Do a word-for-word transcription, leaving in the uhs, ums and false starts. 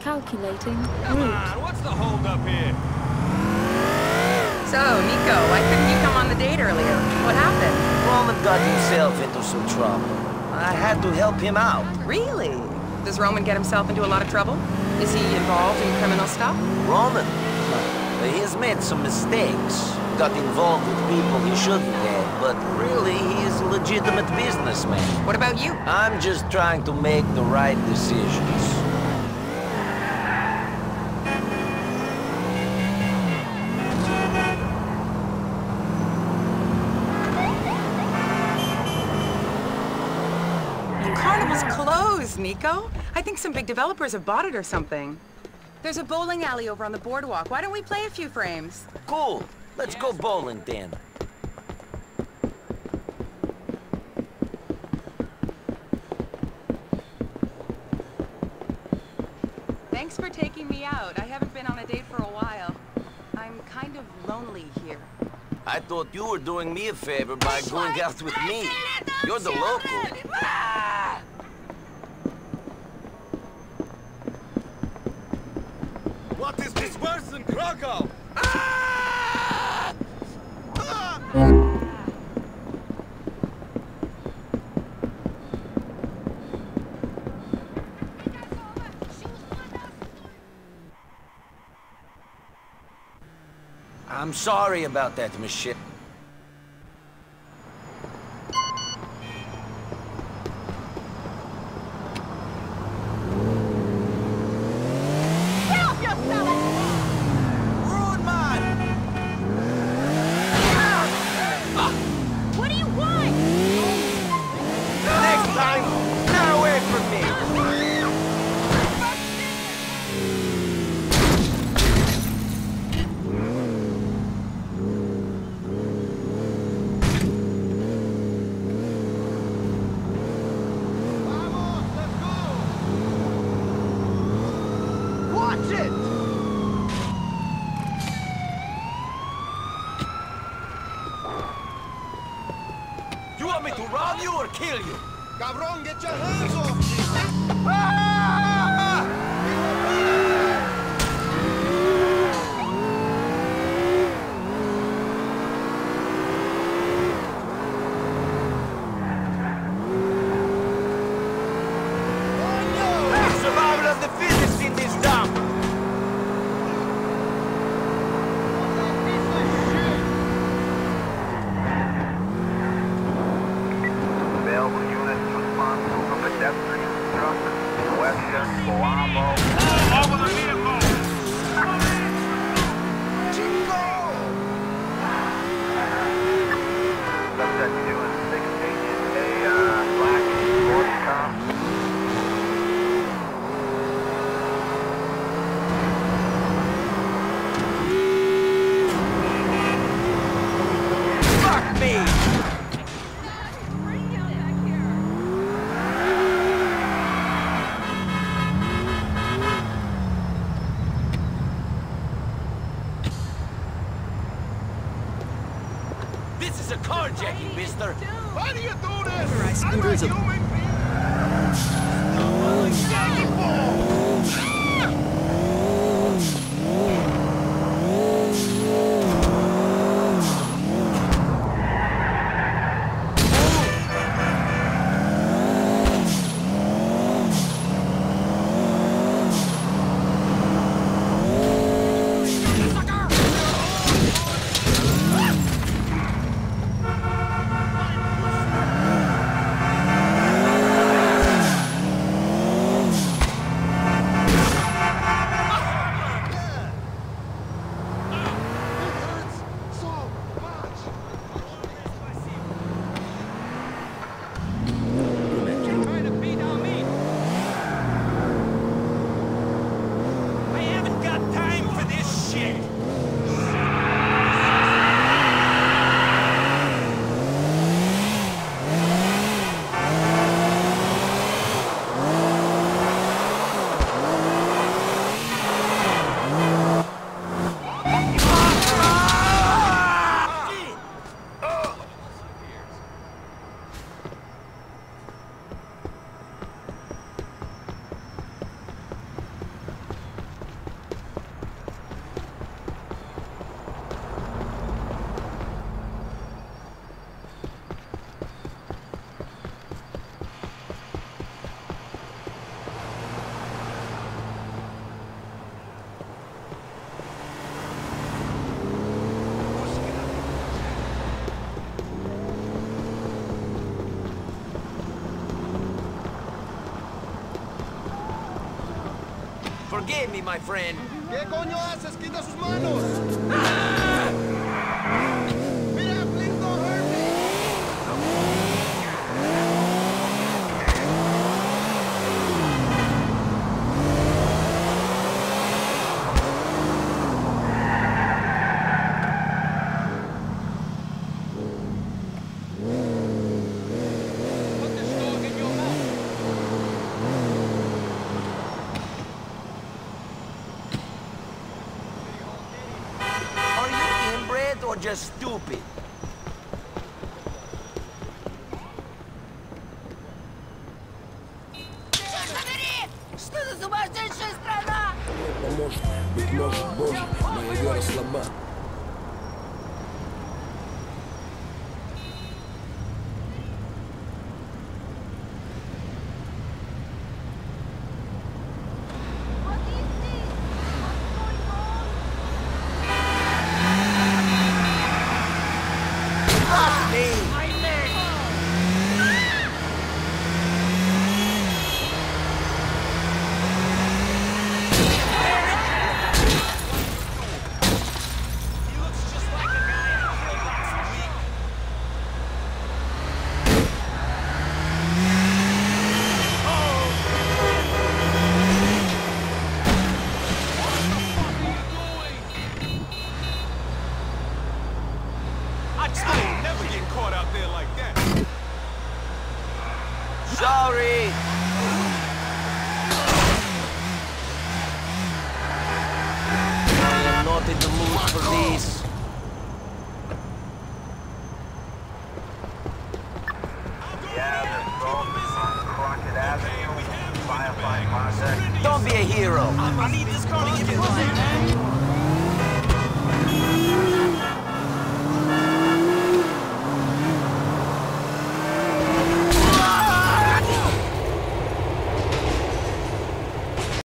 Calculating Come route. on, what's the holdup here? So, Nico, why couldn't you come on the date earlier? What happened? Roman got himself into some trouble. I had to help him out. Really? Does Roman get himself into a lot of trouble? Is he involved in criminal stuff? Roman? He has made some mistakes. Got involved with people he shouldn't have, but really, he is a legitimate businessman. What about you? I'm just trying to make the right decisions. Carnival's closed, Nico. I think some big developers have bought it or something. There's a bowling alley over on the boardwalk. Why don't we play a few frames? Cool. Let's go bowling then. Thanks for taking me out. I haven't been on a date for a while. I'm kind of lonely here. I thought you were doing me a favor by going out with me. You're the local. What is this worse than Krakow? I'm sorry about that, Michelle. You want me to rob you or kill you? Cabron, get your hands off me! Survival of the fittest in this dump! Available units respond to a pedestrian truck, Western Boamo. Over the vehicle! Chico! Subject two and sixteen is a uh, black sports car. Fuck me! This is a carjacking, mister! Why do you do this? I'm Scooters a of- human being! Forgive me, my friend. ¿Qué coño haces? ¡Quita sus manos! Mira, please don't hurt me. Put this dog in your mouth. Are you inbred or just stupid? Поможет, быть может, Боже, моя вера слаба. I ain't never getting caught out there like that. Sorry. I am not in the mood for this. Yeah, there's both on Crockett Avenue, firefighting project. Don't be a hero. I need this car to get right, man.